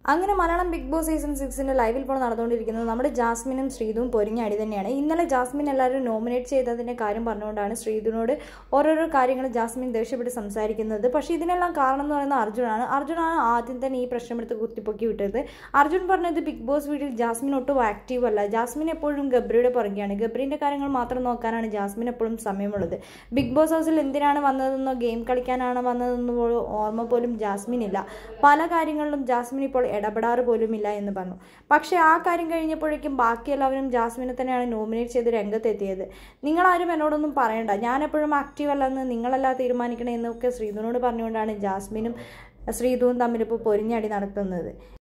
അങ്ങനെ Malayalam big boss season 6 ലൈവിൽ ഇപ്പോൾ നടന്നുകൊണ്ടിരിക്കുന്നത് നമ്മുടെ ജാസ്മിനും ശ്രീതുവും പൊരിഞ്ഞ അടി തന്നെയാണ്. ഇന്നലെ ജാസ്മിൻ എല്ലാവരും നോമിനേറ്റ് ചെയ്തതിൻ്റെ കാര്യം പറഞ്ഞുകൊണ്ടാണ് ശ്രീതുവിനോട് ഓരോരോ കാര്യങ്ങൾ ജാസ്മിൻ ദേഷ്യപ്പെട്ട് സംസാരിക്കുന്നത്. പക്ഷേ ഇതിനെല്ലാം കാരണം എന്ന് പറയുന്നത് അർജുനാണ് ആദ്യം തന്നെ ഈ പ്രശ്നമെടുത്ത് കുത്തിപ്പൊക്കി വിട്ടത്. അർജുൻ പറഞ്ഞത് ബിഗ് ബോസ് വീട്ടിൽ ജാസ്മിൻ ഒട്ടും ആക്റ്റീവ് അല്ല, ജാസ്മിൻ എപ്പോഴും ഗബ്രിയുടെ പുറകെയാണ്, ഗബ്രീൻ്റെ കാര്യങ്ങൾ മാത്രം നോക്കാനാണ് ജാസ്മിൻ എപ്പോഴും സമയമുള്ളത്. ബിഗ് ബോസ് ഹൗസിൽ എന്തിനാണ് വന്നതെന്നോ ഗെയിം കളിക്കാനാണ് വന്നതെന്നോ ഓർമ്മ പോലും ജാസ്മിൻ ഇല്ല. പല കാര്യങ്ങളിലും ജാസ്മിൻ ഇപ്പോൾ ഇടപെടാറ് പോലുമില്ല എന്ന് പറഞ്ഞു. പക്ഷേ ആ കാര്യം കഴിഞ്ഞപ്പോഴേക്കും ബാക്കി എല്ലാവരും ജാസ്മിനെ തന്നെയാണ് നോമിനേറ്റ് ചെയ്ത് രംഗത്തെത്തിയത്. നിങ്ങളാരും എന്നോടൊന്നും പറയണ്ട, ഞാൻ എപ്പോഴും ആക്റ്റീവ് അല്ലെന്ന് നിങ്ങളെല്ലാം തീരുമാനിക്കണേ എന്നൊക്കെ ശ്രീധുവിനോട് പറഞ്ഞുകൊണ്ടാണ് ജാസ്മിനും ശ്രീധുവും തമ്മിലിപ്പോൾ പൊരിഞ്ഞടി നടത്തുന്നത്.